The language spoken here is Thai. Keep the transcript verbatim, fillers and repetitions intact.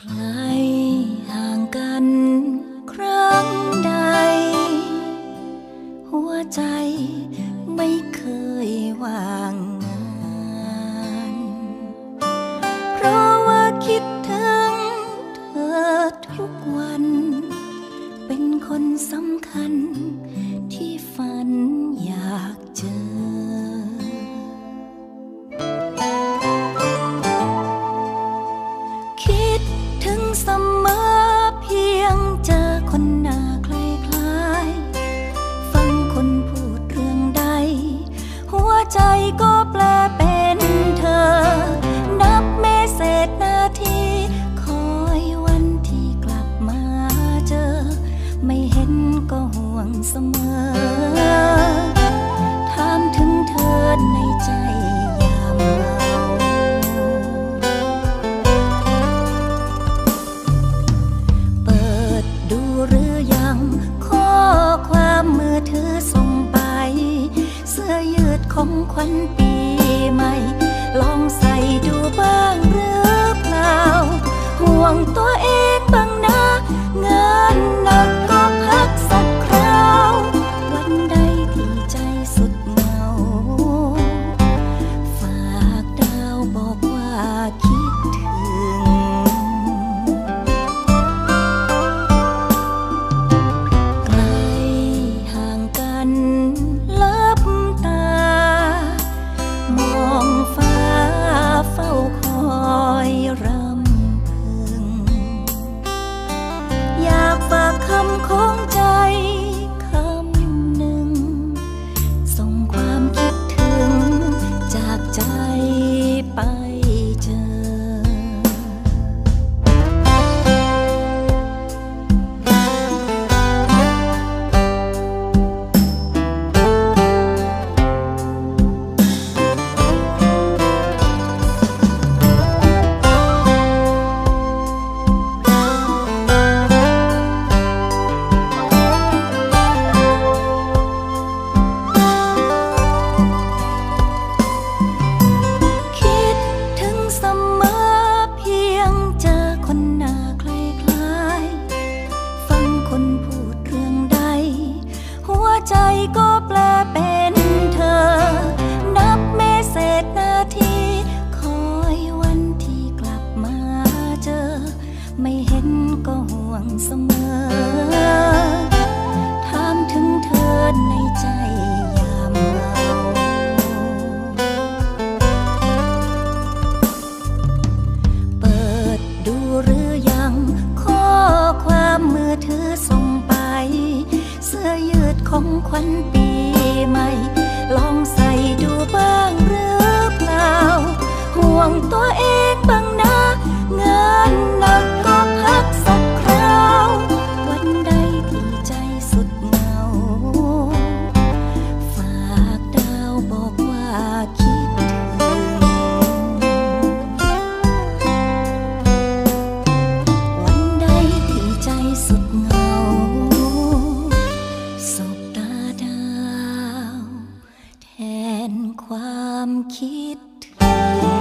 ใครห่างกันครั้งใดหัวใจไม่เคยวางงานเพราะว่าคิดถึงเธอทุกวันเป็นคนสำคัญที่ฝันอยากเจอคิดถึงเสมอเพียงเจอคนหน้าคล้ายๆฟังคนพูดเรื่องใดหัวใจก็แปลเป็นเธอนับเมษดนาทีคอยวันที่กลับมาเจอไม่เห็นก็ห่วงเสมอถามถึงเธอในใจยามเมาเปิดดูหรือยังข้อความมือถือส่งไปเสื้อยืดของขวัญปีใหม่ลองใส่ดูบ้างหรือเปล่าห่วงตัวเองบ้างนะงานหนักก็พักสักคราววันใดที่ใจสุดเหงาฝากดาวบอกว่าคิดถึงไกลห่างกันลับตามองฟ้าเฝ้าคอยรำพึงอยากฝากคำของใจคำหนึ่งส่งความคิดถึงจากใจไปเจอคิดถึงเสมอเพียงเจอคนหน้าคล้ายๆฟังคนพูดเรื่องใดหัวใจก็แปลเป็นเธอนับเมษดนาทีคอยวันที่กลับมาเจอไม่เห็นก็ห่วงเสมอถามถึงเธอในใจยามเมาเปิดดูหรือยังข้อความมือถือส่งไปเสื้อยืดของขวัญปีใหม่ลองใส่ดูบ้างหรือเปล่าห่วงตัวเองบ้างนะงานหนักก็พักสักคราววันใดที่ใจสุดเหงาฝากดาวบอกว่าคิดถึงวันใดที่ใจสุดเหงาสบตาดาวแทนความคิดถึง